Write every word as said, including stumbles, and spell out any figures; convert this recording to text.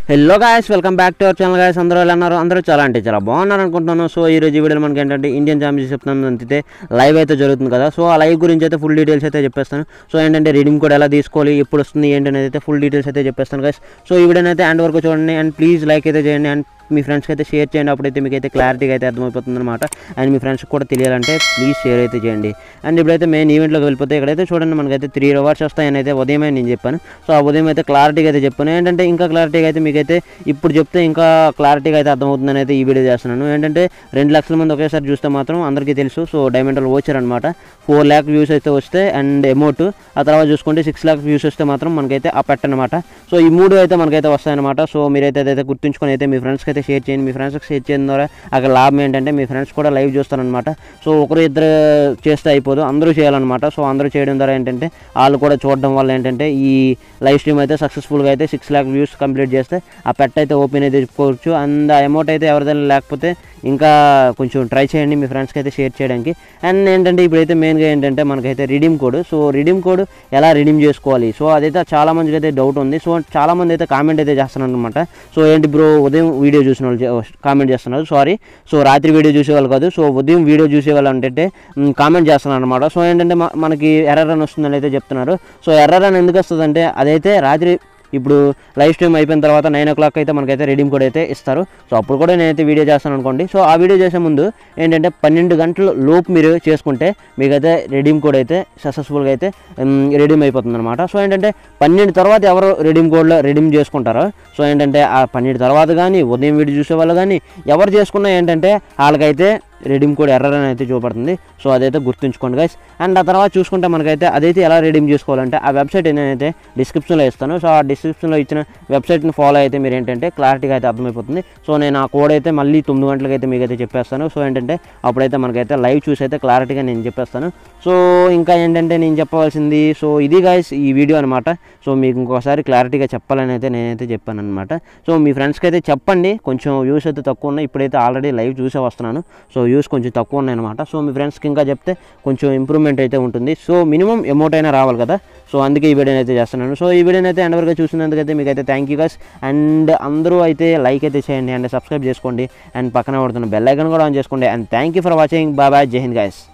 Hello guys, welcome back to our channel guys. అందరూ ఎలా ఉన్నారు? అందరూ చాలా అంటే చాలా బాగున్నారు అనుకుంటున్నాను. సో ఈ రోజు వీడియోలో మనకి ఏంటంటే ఇండియన్ ఛాంపియన్షిప్ చెప్తున్నాను అంతే లైవ్ అయితే జరుగుతుంది కదా. సో ఆ లైవ్ గురించి అయితే ఫుల్ డీటెయిల్స్ అయితే చెప్పేస్తాను. సో ఏంటంటే రీడింగ్ కూడా ఎలా తీసుకోవాలి, ఎప్పుడు వస్తుంది ఏంటనేది అయితే ఫుల్ డీటెయిల్స్ అయితే చెప్పేస్తాను గాయ్స్. సో ఈ వీడియోని అయితే ఎండ్ వరకు చూడండి అండ్ ప్లీజ్ లైక్ అయితే చేయండి అండ్ మీ ఫ్రెండ్స్కి అయితే షేర్ చేయండి. అప్పుడైతే మీకు అయితే క్లారిటీగా అయితే అర్థమైపోతుంది అనమాట. అండ్ మీ ఫ్రెండ్స్కి కూడా తెలియాలంటే ప్లీజ్ షేర్ అయితే చేయండి. అండ్ ఇప్పుడైతే మెయిన్ ఈవెంట్లోకి వెళ్ళిపోతే ఇక్కడైతే చూడండి మనకైతే త్రీ అవర్స్ వస్తాయని అయితే ఉదయమే నేను చెప్పాను. సో ఆ ఉదయం అయితే క్లారిటీగా అయితే చెప్పాను. ఏంటంటే ఇంకా క్లారిటీగా అయితే మీకైతే ఇప్పుడు చెప్తే ఇంకా క్లారిటీగా అయితే అర్థమవుతుందని అయితే ఈ వీడియో చేస్తున్నాను. ఏంటంటే రెండు లక్షల మంది ఒకేసారి చూస్తే మాత్రం అందరికీ తెలుసు. సో డైమండ్ ఓచర్ అనమాట ఫోర్ ల్యాక్ వ్యూస్ అయితే వస్తే అండ్ అమౌంట్ ఆ తర్వాత చూసుకుంటే సిక్స్ ల్యాక్ వ్యూస్ వస్తే మాత్రం మనకైతే ఆ పెట్ట అనమాట. సో ఈ మూడు అయితే మనకైతే వస్తాయన్నమాట. సో మీరైతే అదైతే గుర్తుంచుకొని అయితే మీ ఫ్రెండ్స్కి అయితే షేర్ చేయండి. మీ ఫ్రెండ్స్కి షేర్ చేయడం ద్వారా అక్కడ లాభం ఏంటంటే మీ ఫ్రెండ్స్ కూడా లైవ్ చూస్తారనమాట. సో ఒకరు ఇద్దరు చేస్తే అయిపోదు, అందరూ చేయాలన్నమాట. సో అందరూ చేయడం ద్వారా ఏంటంటే వాళ్ళు కూడా చూడడం వల్ల ఏంటంటే ఈ లైవ్ స్ట్రీమ్ అయితే సక్సెస్ఫుల్గా అయితే సిక్స్ ల్యాక్ వ్యూస్ కంప్లీట్ చేస్తే ఆ పెట్ట అయితే ఓపెన్ అయితే చెప్పుకోవచ్చు. అండ్ ఆ అమౌంట్ అయితే ఎవరిదైనా లేకపోతే ఇంకా కొంచెం ట్రై చేయండి మీ ఫ్రెండ్స్కి అయితే షేర్ చేయడానికి. అండ్ ఏంటంటే ఇప్పుడైతే మెయిన్గా ఏంటంటే మనకైతే redeem code. So redeem code ఎలా రిడీమ్ చేసుకోవాలి, సో అదైతే చాలా మందికి అయితే డౌట్ ఉంది. సో చాలామంది అయితే కామెంట్ అయితే చేస్తున్నారు అనమాట. సో ఏంటి బ్రో ఉదయం వీడియో చూసిన వాళ్ళు కామెంట్ చేస్తున్నారు, సారీ సో రాత్రి వీడియో చూసేవాళ్ళు కాదు. సో ఉదయం వీడియో చూసేవాళ్ళు అంటే కామెంట్ చేస్తున్నారు అనమాట. సో ఏంటంటే మనకి ఎర్రర్ అని వస్తుందని అయితే చెప్తున్నారు. సో ఎర్రర్ అని ఎందుకు వస్తుంది అంటే అదైతే రాత్రి ఇప్పుడు లైవ్ స్ట్రీమ్ అయిపోయిన తర్వాత నైన్ ఓ క్లాక్ అయితే మనకైతే రిడీమ్ కోడ్ అయితే ఇస్తారు. సో అప్పుడు కూడా నేనైతే వీడియో చేస్తాను అనుకోండి. సో ఆ వీడియో చేసే ముందు ఏంటంటే పన్నెండు గంటల లోపు మీరు చేసుకుంటే మీకైతే రిడీమ్ కోడ్ అయితే సక్సెస్ఫుల్గా అయితే రిడీమ్ అయిపోతుంది అనమాట. సో ఏంటంటే పన్నెండు తర్వాత ఎవరు రిడీమ్ కోడ్లో రిడీమ్ చేసుకుంటారో సో ఏంటంటే ఆ పన్నెండు తర్వాత కానీ ఉదయం వీడియో చూసే వాళ్ళు కానీ ఎవరు చేసుకున్నా ఏంటంటే వాళ్ళకైతే రిడీమ్ కోడ్ ఎర్రర్ అని అయితే చూపడుతుంది. సో అదైతే గుర్తుంచుకోండి గైస్. అండ్ ఆ తర్వాత చూసుకుంటే మనకైతే అదైతే ఎలా రిడీమ్ చేసుకోవాలంటే ఆ వెబ్సైట్ నేనైతే డిస్క్రిప్షన్లో ఇస్తాను. సో ఆ డిస్క్రిప్షన్లో ఇచ్చిన వెబ్సైట్ని ఫాలో అయితే మీరు ఏంటంటే క్లారిటీగా అయితే అర్థమైపోతుంది. సో నేను ఆ కోడ్ అయితే మళ్ళీ తొమ్మిది గంటలకు అయితే మీకైతే చెప్పేస్తాను. సో ఏంటంటే అప్పుడైతే మనకైతే లైవ్ చూసి అయితే క్లారిటీగా నేను చెప్పేస్తాను. సో ఇంకా ఏంటంటే నేను చెప్పవలసింది సో ఇది గైస్ ఈ వీడియో అనమాట. సో మీకు ఇంకోసారి క్లారిటీగా చెప్పాలని అయితే నేనైతే చెప్పాను అనమాట. సో మీ ఫ్రెండ్స్కి అయితే చెప్పండి. కొంచెం వ్యూస్ అయితే తక్కువ ఉన్నాయి, ఇప్పుడైతే ఆల్రెడీ లైవ్ చూసే వస్తున్నాను. సో వ్యూస్ కొంచెం తక్కువ ఉన్నాయి అనమాట. సో మీ ఫ్రెండ్స్కి ఇంకా చెప్తే కొంచెం ఇంప్రూవ్మెంట్ అయితే ఉంటుంది. సో మినిమం అమౌంట్ అయినా రావాలి కదా. సో అందుకే ఈ వీడియోని అయితే చేస్తున్నాను. సో ఈ వీడియోని అయితే ఎండ్ వరకు చూసినందుకైతే మీకైతే థ్యాంక్ యూ గైస్. అండ్ అందరూ అయితే లైక్ అయితే చేయండి అండ్ సబ్స్క్రైబ్ చేసుకోండి అండ్ పక్కన పడుతున్న బెల్ ఐకాన్ కూడా ఆన్ చేసుకోండి. And thank you for watching. Bye bye, Jai Hind guys.